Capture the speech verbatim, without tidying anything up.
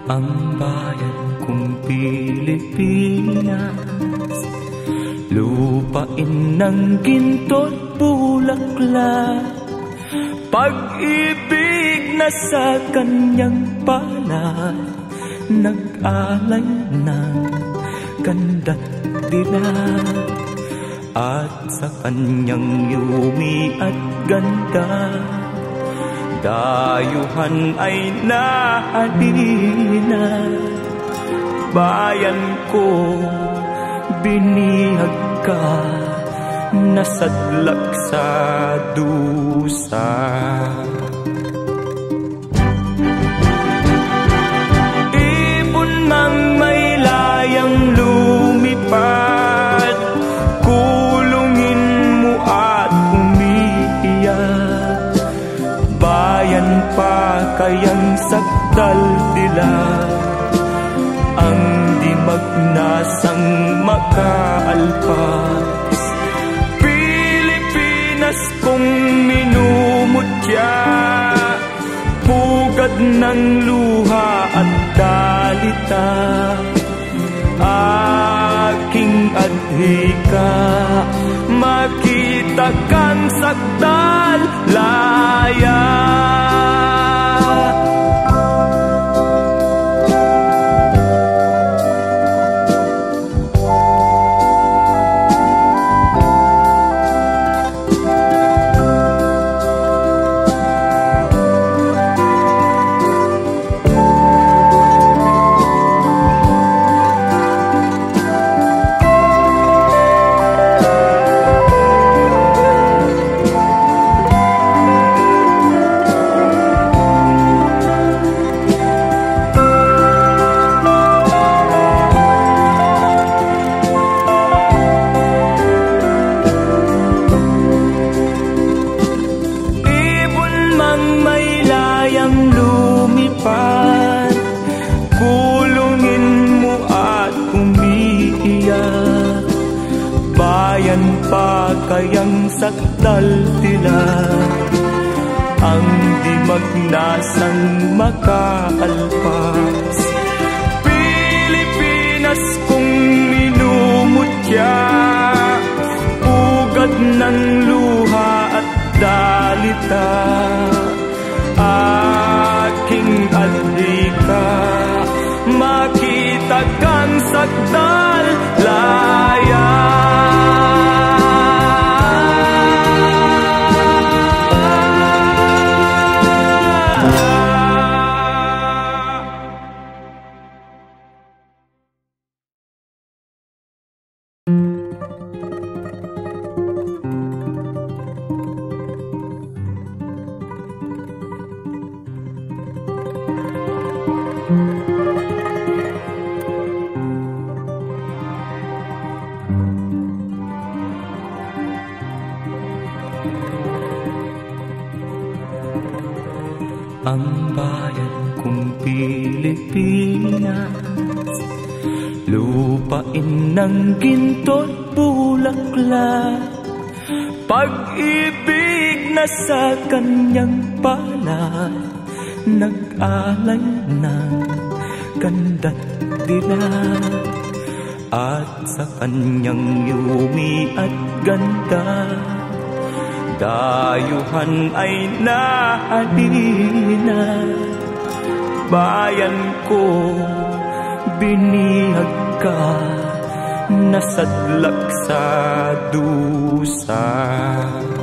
ang bayan kong Pilipinas, lupain ng ginto't bulaklak, pag-ibig na sa kanyang palad, nag-alay ng ganda't dilag, at sa kanyang yumi at ganda, dayuhan ay nahalina. Bayan ko, binihag ka, nasadlak sa dusa. Ibon mang may layang lumipad, kulungin mo at umiiyak. Bayan pa kayang sakdal dilag, ang di magnasang makaalpas. Pilipinas kong minumutya, pugad ng luha at dalita, aking adhika, makita kang sakdal laya. Kayang sakdal dilag, ang di magnasang makaalpas. Pilipinas kong minumutya, pugad ng luha at dalita, aking adhika, makita kang sakdal laya. Ang bayan kong Pilipinas, lupain ng ginto't bulaklak, pag-ibig na sa kanyang palad, nag-alay ng ganda't dilag, at sa kanyang yumi at ganda, dayuhan ay nahalina. Bayan ko, binihag ka, nasadlak sa dusa.